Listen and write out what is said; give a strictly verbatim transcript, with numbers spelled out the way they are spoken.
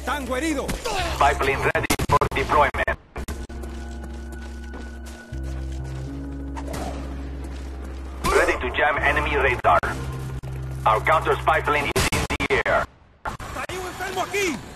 Tango herido. Spy plane ready for deployment. Ready to jam enemy radar. Our counter spy plane is in the air. ¡Hay un enfermo aquí!